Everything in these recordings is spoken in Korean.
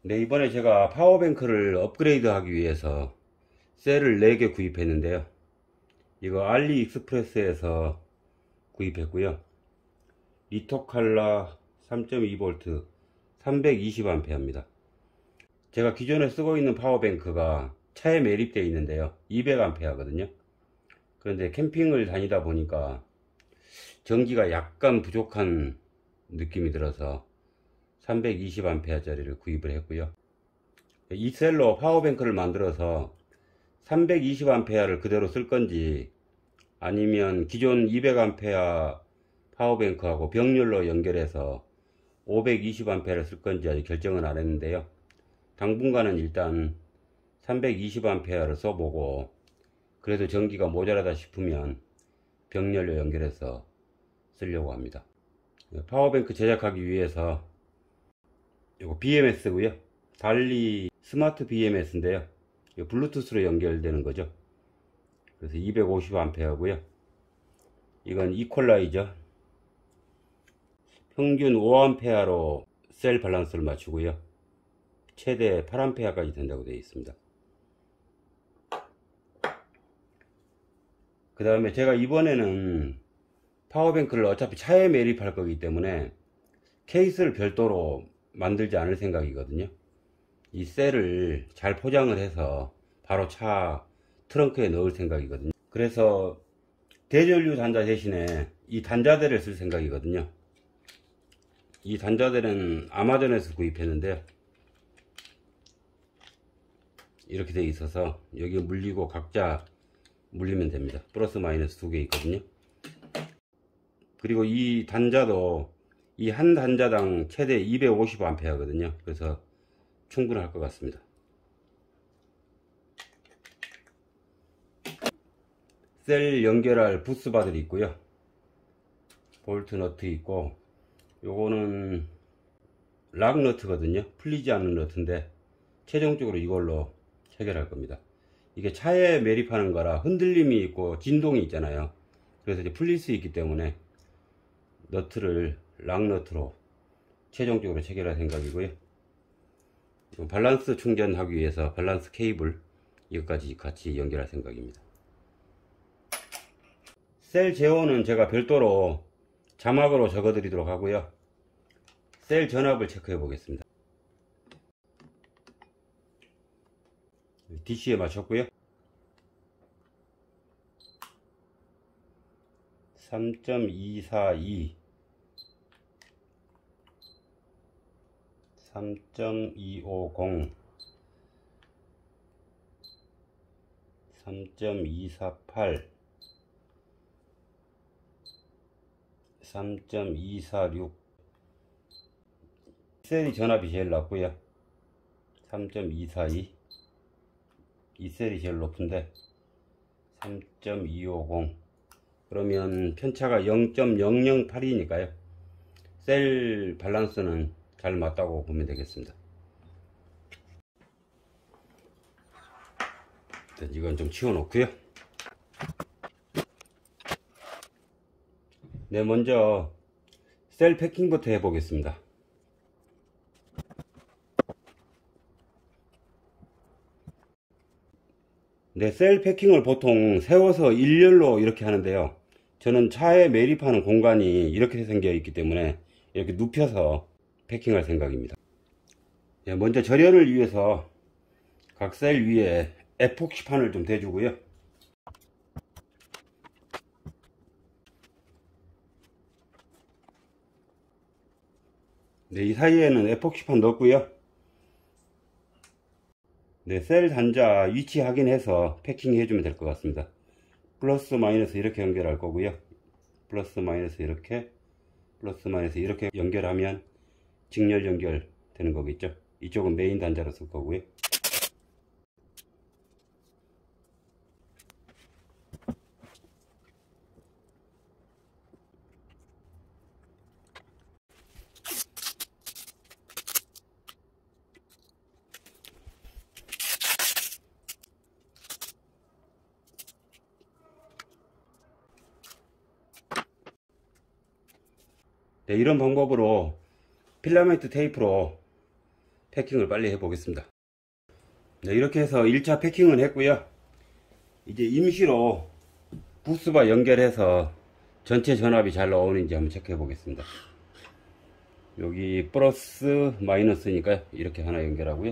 네, 이번에 제가 파워뱅크를 업그레이드 하기 위해서 셀을 4개 구입했는데요. 이거 알리익스프레스에서 구입했고요. 리토칼라 3.2V 320A입니다. 제가 기존에 쓰고 있는 파워뱅크가 차에 매립되어 있는데요. 200A거든요. 그런데 캠핑을 다니다 보니까 전기가 약간 부족한 느낌이 들어서 320A짜리를 구입을 했고요. 이 셀로 파워뱅크를 만들어서 320A를 그대로 쓸 건지 아니면 기존 200A 파워뱅크하고 병렬로 연결해서 520A를 쓸 건지 아직 결정은 안 했는데요. 당분간은 일단 320A를 써보고 그래도 전기가 모자라다 싶으면 병렬로 연결해서 쓰려고 합니다. 파워뱅크 제작하기 위해서 이거 BMS고요. 달리 스마트 BMS인데요. 블루투스로 연결되는 거죠. 그래서 250A고요. 이건 이퀄라이저 평균 5A로 셀 밸런스를 맞추고요. 최대 8A까지 된다고 되어 있습니다. 그 다음에 제가 이번에는 파워뱅크를 어차피 차에 매립할 거기 때문에 케이스를 별도로 만들지 않을 생각이거든요. 이 셀을 잘 포장을 해서 바로 차 트렁크에 넣을 생각이거든요. 그래서 대전류 단자 대신에 이 단자대를 쓸 생각이거든요. 이 단자대는 아마존에서 구입했는데요. 이렇게 되어 있어서 여기 물리고 각자 물리면 됩니다. 플러스 마이너스 2개 있거든요. 그리고 이 단자도 이 한 단자당 최대 250A거든요. 그래서 충분할 것 같습니다. 셀 연결할 부스바들이 있고요. 볼트 너트 있고, 요거는 락 너트거든요. 풀리지 않는 너트인데 최종적으로 이걸로 체결할 겁니다. 이게 차에 매립하는 거라 흔들림이 있고 진동이 있잖아요. 그래서 이제 풀릴 수 있기 때문에 너트를 락 너트로 최종적으로 체결할 생각이고요. 밸런스 충전하기 위해서 밸런스 케이블 이것까지 같이 연결할 생각입니다. 셀 제호는 제가 별도로 자막으로 적어 드리도록 하고요. 셀 전압을 체크해 보겠습니다. DC에 맞췄고요. 3.242 3.250 3.248 3.246 셀이 전압이 제일 낮고요. 3.242 이 셀이 제일 높은데 3.250 그러면 편차가 0.008이니까요 셀 밸런스는 잘 맞다고 보면 되겠습니다. 이건 좀 치워 놓고요. 네, 먼저 셀 패킹부터 해 보겠습니다. 네, 셀 패킹을 보통 세워서 일렬로 이렇게 하는데요. 저는 차에 매립하는 공간이 이렇게 생겨 있기 때문에 이렇게 눕혀서 패킹할 생각입니다. 네, 먼저 절연을 위해서 각 셀 위에 에폭시판을 좀 대주고요. 네, 이 사이에는 에폭시판 넣었고요. 네, 셀 단자 위치 확인해서 패킹 해주면 될 것 같습니다. 플러스 마이너스 이렇게 연결할 거고요. 플러스 마이너스 이렇게 플러스 마이너스 이렇게 연결하면 직렬 연결 되는 거겠죠. 이쪽은 메인 단자로 쓸 거고요. 네, 이런 방법으로 필라멘트 테이프로 패킹을 빨리 해 보겠습니다. 네, 이렇게 해서 1차 패킹은 했고요. 이제 임시로 부스바 연결해서 전체 전압이 잘 나오는지 한번 체크해 보겠습니다. 여기 플러스 마이너스니까 이렇게 하나 연결하고요.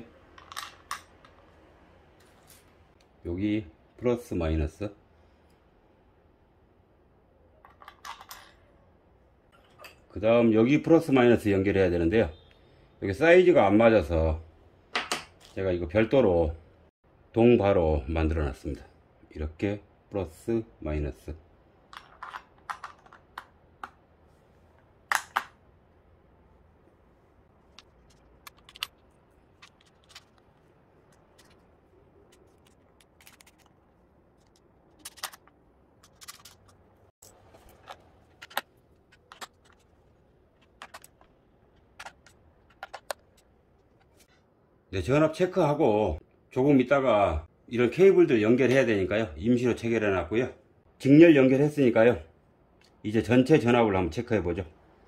여기 플러스 마이너스, 그 다음 여기 플러스 마이너스 연결해야 되는데요. 여기 사이즈가 안 맞아서 제가 이거 별도로 동바로 만들어 놨습니다. 이렇게 플러스 마이너스. 네, 전압 체크하고 조금 있다가 이런 케이블들 연결해야 되니까요. 임시로 체결해 놨고요. 직렬 연결했으니까요. 이제 전체 전압을 한번 체크해 보죠.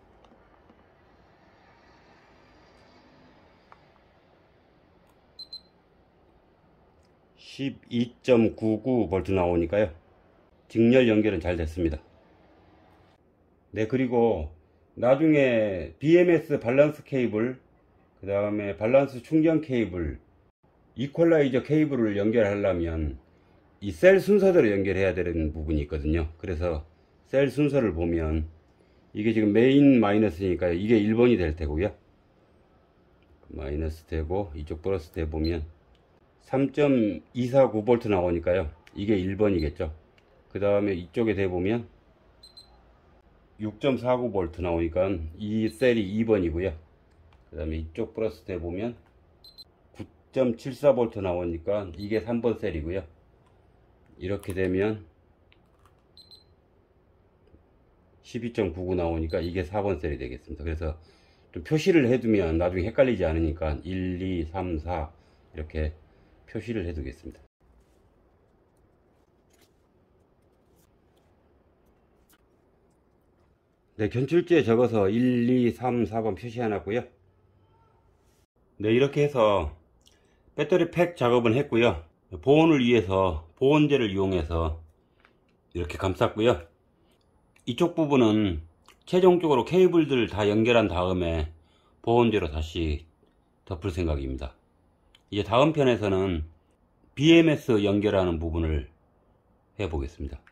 12.99V 나오니까요. 직렬 연결은 잘 됐습니다. 네, 그리고 나중에 BMS 밸런스 케이블, 그 다음에 밸런스 충전 케이블, 이퀄라이저 케이블을 연결하려면 이 셀 순서대로 연결해야 되는 부분이 있거든요. 그래서 셀 순서를 보면 이게 지금 메인 마이너스니까 이게 1번이 될 테고요. 마이너스 되고 이쪽 플러스 돼 보면 3.249V 나오니까요. 이게 1번이겠죠. 그 다음에 이쪽에 대 보면 6.49V 나오니까 이 셀이 2번이고요. 그 다음에 이쪽 플러스 돼 보면 9.74V 나오니까 이게 3번 셀이고요. 이렇게 되면 12.99 나오니까 이게 4번 셀이 되겠습니다. 그래서 좀 표시를 해두면 나중에 헷갈리지 않으니까 1, 2, 3, 4 이렇게 표시를 해 두겠습니다. 네, 견출지에 적어서 1, 2, 3, 4번 표시해 놨고요. 네, 이렇게 해서 배터리 팩 작업은 했고요. 보온을 위해서 보온재를 이용해서 이렇게 감쌌고요. 이쪽 부분은 최종적으로 케이블들 다 연결한 다음에 보온재로 다시 덮을 생각입니다. 이제 다음 편에서는 BMS 연결하는 부분을 해 보겠습니다.